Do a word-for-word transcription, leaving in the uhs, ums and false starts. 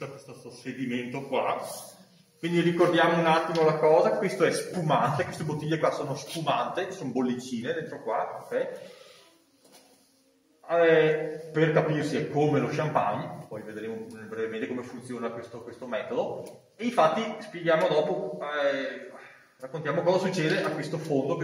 tutto questo sedimento qua. Quindi ricordiamo un attimo la cosa, questo è spumante, queste bottiglie qua sono spumante, sono bollicine dentro qua, ok? Eh, per capirsi è come lo champagne, poi vedremo brevemente come funziona questo, questo metodo, e infatti spieghiamo dopo, eh, raccontiamo cosa succede a questo fondo.